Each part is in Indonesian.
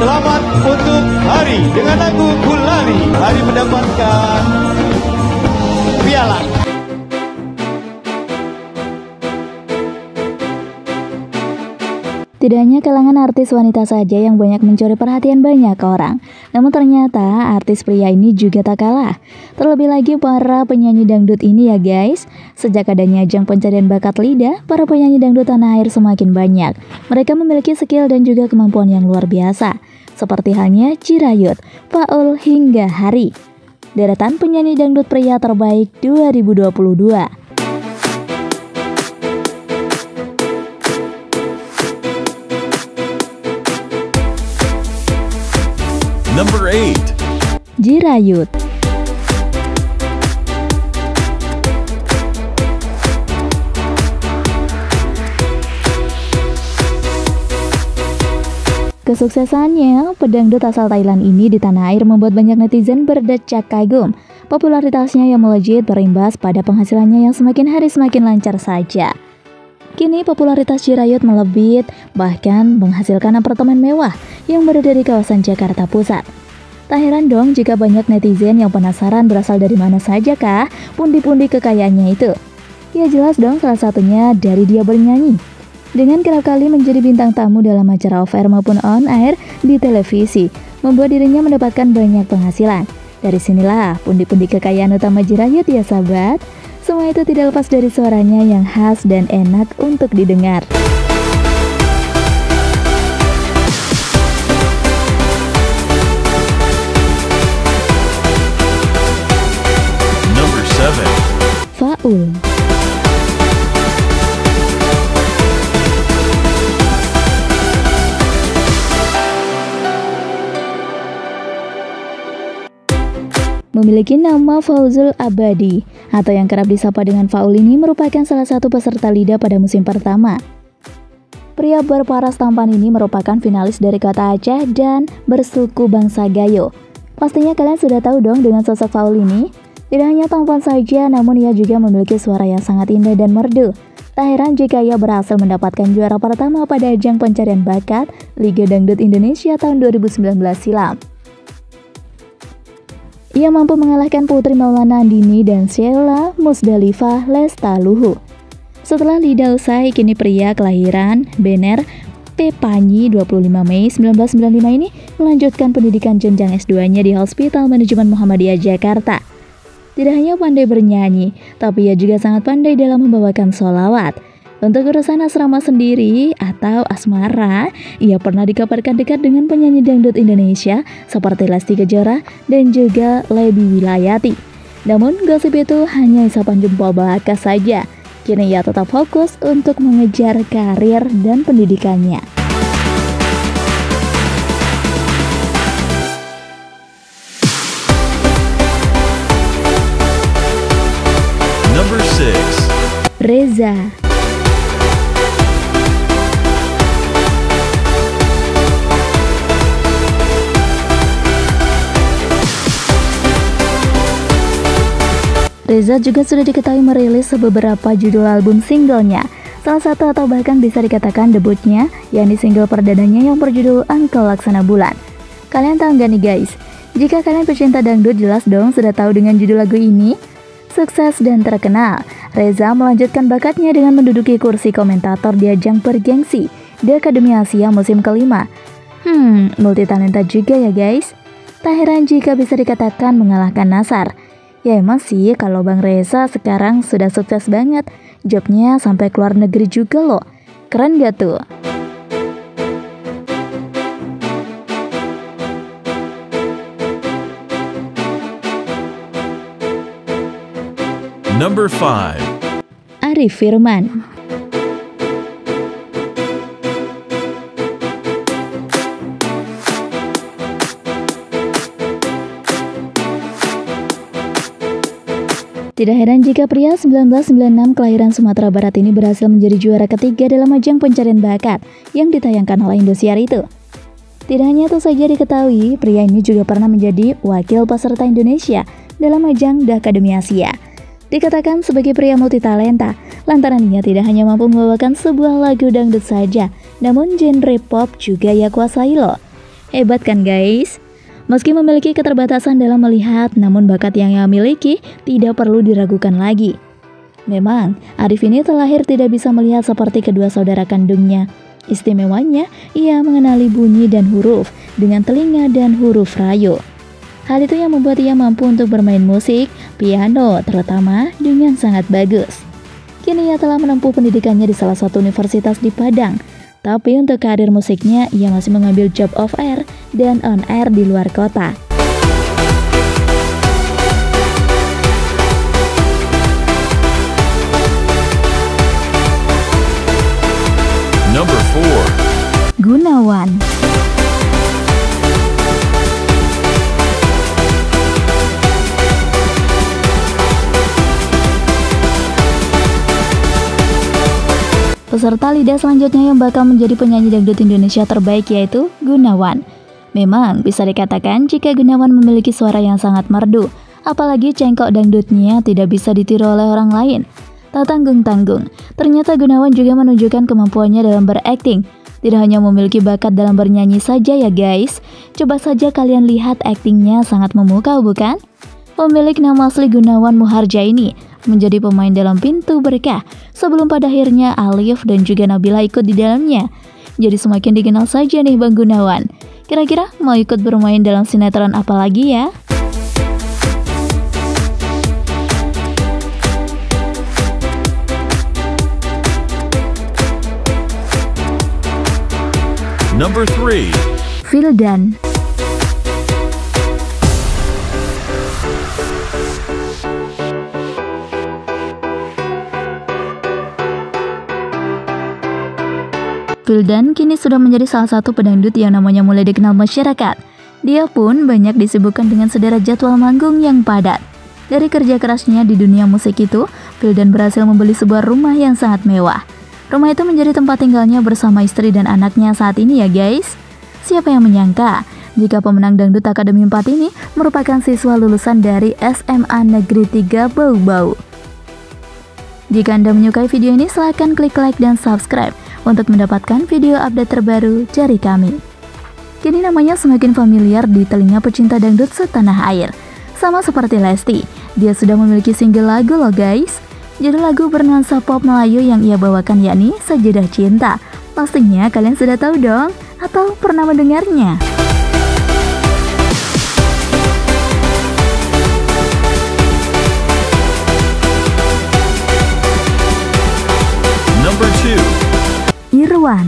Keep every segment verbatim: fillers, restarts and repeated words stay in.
Selamat untuk Hari dengan lagu Kulari. Hari mendapatkan piala. Tidak hanya kalangan artis wanita saja yang banyak mencuri perhatian banyak orang, namun ternyata artis pria ini juga tak kalah. Terlebih lagi para penyanyi dangdut ini ya guys. Sejak adanya ajang pencarian bakat lidah, para penyanyi dangdut tanah air semakin banyak. Mereka memiliki skill dan juga kemampuan yang luar biasa. Seperti halnya Jirayut, Paul hingga Hari. Deretan penyanyi dangdut pria terbaik dua ribu dua puluh dua. Number eight. Jirayut. Kesuksesannya, pedangdut asal Thailand ini di tanah air membuat banyak netizen berdecak kagum. Popularitasnya yang melejit berimbas pada penghasilannya yang semakin hari semakin lancar saja. Kini popularitas Jirayut melebit, bahkan menghasilkan apartemen mewah yang berada di kawasan Jakarta Pusat. Tak heran dong jika banyak netizen yang penasaran berasal dari mana saja kah pundi-pundi kekayaannya itu. Ya jelas dong, salah satunya dari dia bernyanyi. Dengan kerap kali menjadi bintang tamu dalam acara off-air maupun on-air di televisi, membuat dirinya mendapatkan banyak penghasilan. Dari sinilah pundi-pundi kekayaan utama Jirayut ya sahabat. Semua itu tidak lepas dari suaranya yang khas dan enak untuk didengar. Number seven. Faul. Memiliki nama Fauzul Abadi atau yang kerap disapa dengan Faul ini merupakan salah satu peserta lidah pada musim pertama. Pria berparas tampan ini merupakan finalis dari kota Aceh dan bersuku bangsa Gayo. Pastinya kalian sudah tahu dong dengan sosok Faul ini. Tidak hanya tampan saja, namun ia juga memiliki suara yang sangat indah dan merdu. Tak heran jika ia berhasil mendapatkan juara pertama pada ajang pencarian bakat Liga Dangdut Indonesia tahun dua ribu sembilan belas silam. Ia mampu mengalahkan Putri Maulana Andini dan Sheila Musdalifah Lestaluhu. Setelah lidah usai, kini pria kelahiran Bener Pepanyi dua puluh lima Mei seribu sembilan ratus sembilan puluh lima ini melanjutkan pendidikan jenjang S dua-nya di Hospital Manajemen Muhammadiyah Jakarta. Tidak hanya pandai bernyanyi, tapi ia juga sangat pandai dalam membawakan sholawat. Untuk urusan asrama sendiri atau asmara, ia pernah dikabarkan dekat dengan penyanyi dangdut Indonesia seperti Lesti Kejora dan juga Lebi Wilayati. Namun gosip itu hanya isapan jempol belaka saja. Kini ia tetap fokus untuk mengejar karir dan pendidikannya. Number six. Reza. Reza juga sudah diketahui merilis beberapa judul album singlenya. Salah satu atau bahkan bisa dikatakan debutnya, yakni single perdananya yang berjudul Engkau Laksana Bulan. Kalian tahu nggak nih guys? Jika kalian pecinta dangdut jelas dong sudah tahu dengan judul lagu ini. Sukses dan terkenal, Reza melanjutkan bakatnya dengan menduduki kursi komentator di ajang bergengsi di Akademi Asia musim kelima. Hmm, multi talenta juga ya guys. Tak heran jika bisa dikatakan mengalahkan Nasar. Ya emang sih kalau Bang Reza sekarang sudah sukses banget. Jobnya sampai keluar negeri juga loh. Keren gak tuh? Number five. Arif Firman. Tidak heran jika pria seribu sembilan ratus sembilan puluh enam kelahiran Sumatera Barat ini berhasil menjadi juara ketiga dalam ajang pencarian bakat yang ditayangkan oleh Indosiar itu. Tidak hanya itu saja diketahui, pria ini juga pernah menjadi wakil peserta Indonesia dalam ajang The Academy Asia. Dikatakan sebagai pria multitalenta, lantaran ia tidak hanya mampu membawakan sebuah lagu dangdut saja, namun genre pop juga ia kuasai loh. Hebat kan guys? Meski memiliki keterbatasan dalam melihat, namun bakat yang ia miliki tidak perlu diragukan lagi. Memang, Arif ini terlahir tidak bisa melihat seperti kedua saudara kandungnya. Istimewanya, ia mengenali bunyi dan huruf dengan telinga dan huruf rayu. Hal itu yang membuat ia mampu untuk bermain musik, piano terutama dengan sangat bagus. Kini ia telah menempuh pendidikannya di salah satu universitas di Padang. Tapi untuk karir musiknya, ia masih mengambil job off air dan on air di luar kota. Number four. Gunawan. Peserta lidah selanjutnya yang bakal menjadi penyanyi dangdut Indonesia terbaik yaitu Gunawan. Memang bisa dikatakan jika Gunawan memiliki suara yang sangat merdu, apalagi cengkok dangdutnya tidak bisa ditiru oleh orang lain. Tak tanggung-tanggung, ternyata Gunawan juga menunjukkan kemampuannya dalam berakting. Tidak hanya memiliki bakat dalam bernyanyi saja ya guys, coba saja kalian lihat aktingnya sangat memukau bukan? Pemilik nama asli Gunawan Muharja ini menjadi pemain dalam Pintu Berkah sebelum pada akhirnya Alif dan juga Nabila ikut di dalamnya. Jadi semakin dikenal saja nih Bang Gunawan. Kira-kira mau ikut bermain dalam sinetron apa lagi ya? Number three. Vildan. Vildan kini sudah menjadi salah satu pedangdut yang namanya mulai dikenal masyarakat. Dia pun banyak disibukkan dengan sederet jadwal manggung yang padat. Dari kerja kerasnya di dunia musik itu, Vildan berhasil membeli sebuah rumah yang sangat mewah. Rumah itu menjadi tempat tinggalnya bersama istri dan anaknya saat ini ya guys. Siapa yang menyangka jika pemenang Dangdut Akademi empat ini merupakan siswa lulusan dari S M A Negeri tiga Bau Bau. Jika Anda menyukai video ini, silahkan klik like dan subscribe untuk mendapatkan video update terbaru dari kami. Kini namanya semakin familiar di telinga pecinta dangdut setanah air. Sama seperti Lesti, dia sudah memiliki single lagu loh guys. Judul lagu bernuansa pop Melayu yang ia bawakan yakni Sajadah Cinta. Pastinya kalian sudah tahu dong, atau pernah mendengarnya. Number two. Irwan.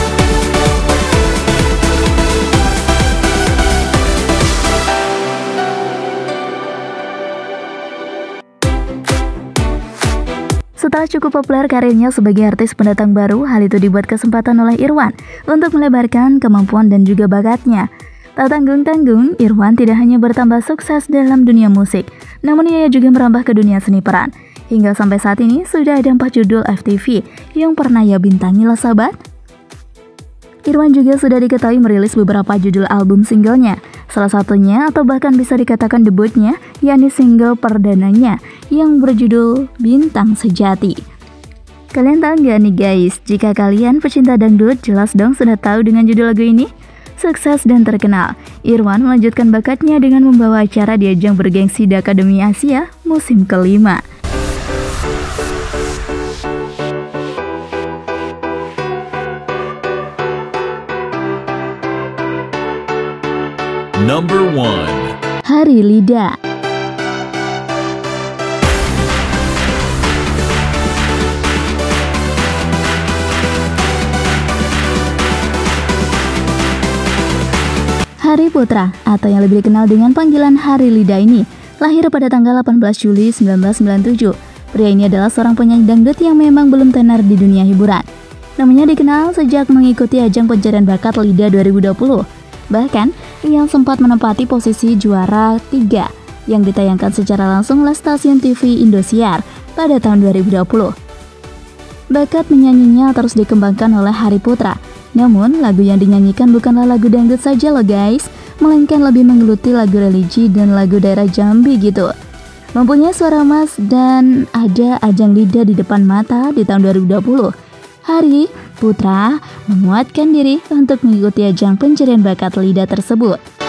Setelah cukup populer karirnya sebagai artis pendatang baru, hal itu dibuat kesempatan oleh Irwan untuk melebarkan kemampuan dan juga bakatnya. Tak tanggung-tanggung, Irwan tidak hanya bertambah sukses dalam dunia musik, namun ia juga merambah ke dunia seni peran. Hingga sampai saat ini sudah ada empat judul F T V yang pernah ia bintangi lah sahabat. Irwan juga sudah diketahui merilis beberapa judul album singlenya. Salah satunya atau bahkan bisa dikatakan debutnya, yakni single perdananya yang berjudul Bintang Sejati. Kalian tahu nggak nih guys, jika kalian pecinta dangdut jelas dong sudah tahu dengan judul lagu ini? Sukses dan terkenal, Irwan melanjutkan bakatnya dengan membawa acara di ajang bergengsi di Akademi Asia musim kelima. Number one. Hari Lidah. Hari Putra atau yang lebih dikenal dengan panggilan Hari Lidah ini lahir pada tanggal delapan belas Juli seribu sembilan ratus sembilan puluh tujuh. Pria ini adalah seorang penyanyi dangdut yang memang belum tenar di dunia hiburan. Namanya dikenal sejak mengikuti ajang pencarian bakat Lidah dua ribu dua puluh. Bahkan, ia sempat menempati posisi juara tiga yang ditayangkan secara langsung oleh stasiun T V Indosiar pada tahun dua ribu dua puluh. Bakat menyanyinya terus dikembangkan oleh Hari Putra. Namun, lagu yang dinyanyikan bukanlah lagu dangdut saja loh guys, melainkan lebih menggeluti lagu religi dan lagu daerah Jambi gitu. Mempunyai suara emas dan ada ajang lidah di depan mata di tahun dua ribu dua puluh. Hari Putra menguatkan diri untuk mengikuti ajang pencarian bakat Lida tersebut.